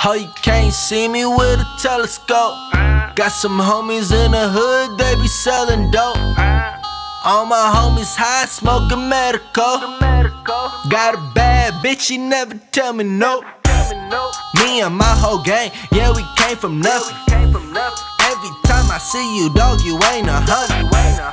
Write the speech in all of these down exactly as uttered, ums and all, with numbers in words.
Oh, you can't see me with a telescope. Got some homies in the hood, they be selling dope. All my homies high, smoking medical. Got a bad bitch, she never tell me no. Me and my whole gang, yeah, we came from nothing. Every time I see you, dog, you ain't a hundred.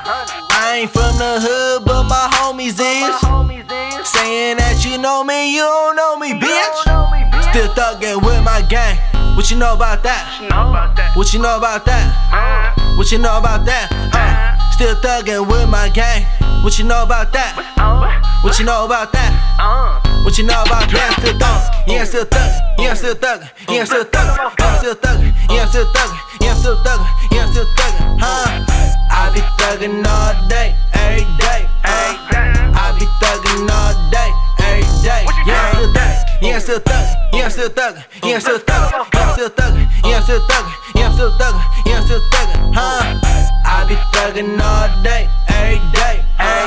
I ain't from the hood, but my homies is. Saying that you know me, you don't know me, bitch. Still thuggin' with my gang. What you know about that? What you know about that? What you know about that? Uh, still thuggin' with my gang. What you know about that? What you know about that? What you know about that? Yeah, I'm still thuggin'. Yeah, I'm still thuggin'. Yeah, I'm still thuggin'. Yeah, I'm still thuggin'. Yeah, I'm still thuggin'. Yeah, I'm still thuggin'. Yeah, I'm still thuggin'. Huh? I be thuggin' all day, every day. I be thuggin' all day, every day. Yeah, I'm still thuggin'. Yeah, I'm still thuggin'. Yeah, I'm still thuggin'. Yeah, I'm still thuggin'. Yeah, I'm still thuggin'. Yeah, I'm still thuggin'. Yeah, I'm still thuggin'. Huh? I be thuggin' all day, every day.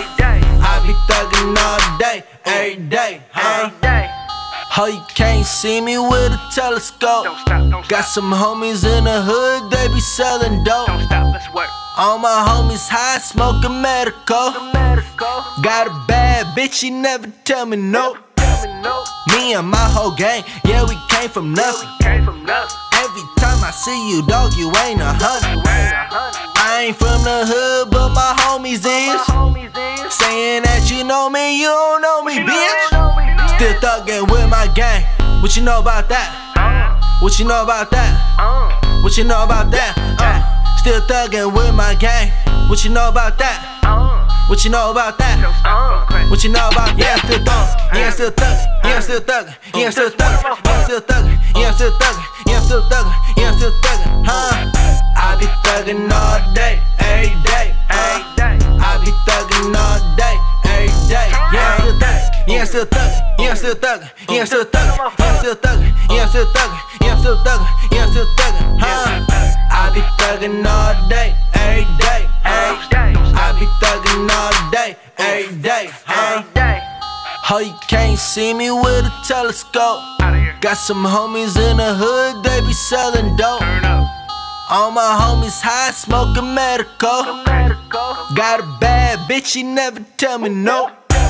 I be thuggin' all day, every day. Huh? Oh, you can't see me with a telescope. Got some homies in the hood, they be selling dope. All my homies high, smoking medical. Got a bad bitch, she never tell me no. Me and my whole gang, yeah, we came from nothing. Every time I see you, dog, you ain't a hundred. I ain't from the hood, but my homies is. Saying that you know me, you don't know me, bitch. Still thuggin' with my gang. What you know about that? What you know about that? What you know about that? Uh, still thuggin' with my gang. What you know about that? What you know about that? What you know about? Yeah, I'm still thuggin'. Yeah, I'm still thuggin'. Yeah, I'm still thuggin'. Yeah, I'm still thuggin'. Yeah, I'm still thuggin'. Yeah, I'm still thuggin'. Yeah, I'm still thuggin'. Yeah, I'm still thuggin'. Huh? I be thuggin' all day, every day. I be thuggin' all day, every day. Yeah, I'm still thuggin'. Yeah, I'm still thuggin'. Yeah, I'm still thuggin'. Yeah, I'm still thuggin'. Yeah, I'm still thuggin'. Yeah, I'm still thuggin'. Yeah, I'm still thuggin'. Huh? I be thuggin' all day, every day. I be thuggin' all day, every day. Huh? Oh, you can't see me with a telescope. Got some homies in the hood, they be selling dope. All my homies high, smoking medical. Got a bad bitch, she never tell me no.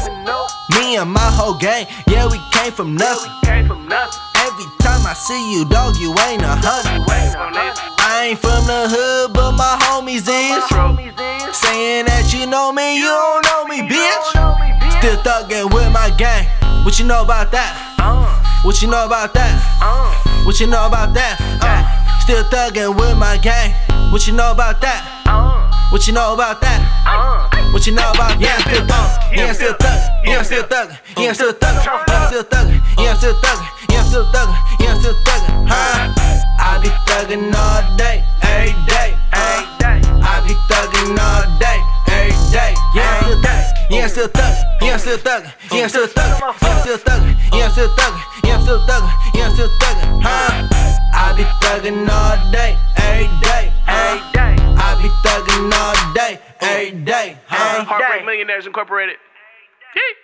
Me and my whole gang, yeah, we came from nothing. Every time I see you, dog, you ain't a hundred. I ain't from the hood, but my homies is. Saying that you know me, you don't know me, bitch. Still thuggin' with my gang. What you know about that? What you know about that? What you know about that? Uh, still thuggin' with my gang. What you know about that? What you know about that? What you know about? Yeah, I'm still thuggin'. Yeah, I'm still thuggin'. Yeah, I'm still thuggin'. Yeah, I'm still thuggin'. Yeah, I'm still thuggin'. Yeah, I'm still thuggin'. Yeah, I'm still thuggin'. Yeah, I'm still thuggin'. Huh? I be thuggin' all day, every day. I be thuggin' all day, every day. Yeah, I'm still thuggin'. Yeah, I'm still thuggin'. Yeah, I'm still thuggin'. Yeah, I'm still thuggin'. Yeah, I'm still thuggin'. Yeah, I'm still thuggin'. Yeah, I'm still thuggin'. Huh? I be thuggin' all day, every day. I be thuggin' all day, every day. Heartbreak Millionaires Incorporated.